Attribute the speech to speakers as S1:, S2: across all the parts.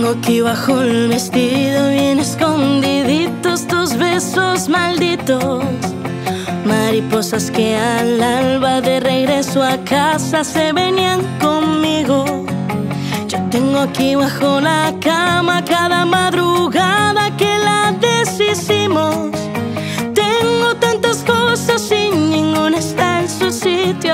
S1: Tengo aquí bajo el vestido bien escondiditos tus besos malditos, mariposas que al alba de regreso a casa se venían conmigo. Yo tengo aquí bajo la cama cada madrugada que la deshicimos. Tengo tantas cosas y ninguna está en su sitio.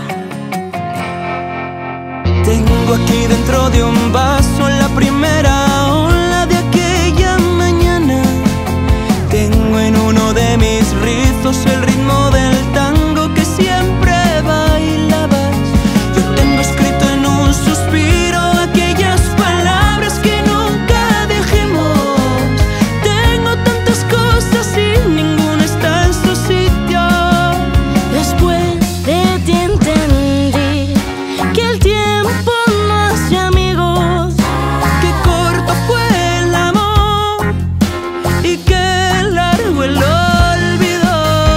S2: Tengo aquí dentro de un vaso la primera ola de aquella mañana. Tengo en uno de mis rizos el ritmo del tango que siempre bailabas. Yo tengo escrito en un suspiro aquellas palabras que nunca dijimos. Tengo tantas cosas y ninguna está en su sitio.
S1: Después de ti entendí que el tiempo no hace amigos,
S2: Qué corto fue el amor y qué largo el olvido.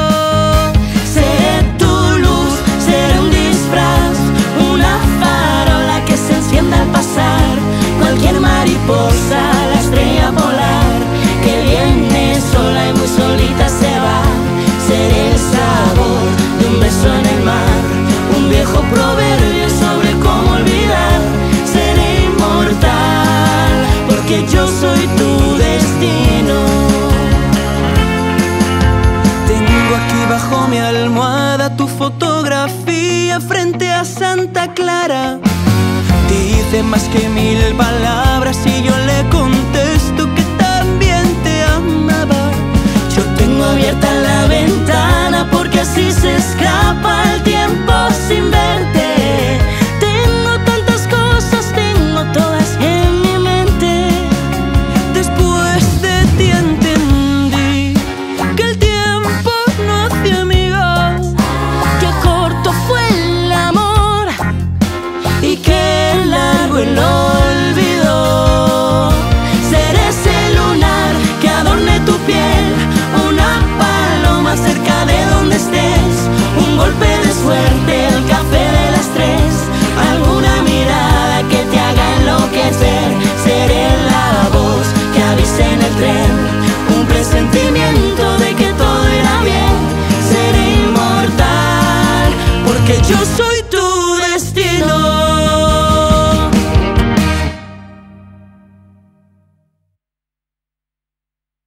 S1: seré tu luz, seré un disfraz, una farola que se encienda al pasar, cualquier mariposa, la estrella polar que viene sola y muy solita se va. Seré el sabor de un beso en el mar, un viejo proverbio sobre cómo olvidar. Seré inmortal porque yo soy tu destino.
S2: Tengo aquí bajo mi almohada tu fotografía frente a Santa Clara. Dice más que 1000 palabras y yo le contesto que también te amaba.
S1: Yo tengo abierta la ventana porque así se escapa el tiempo sin verte.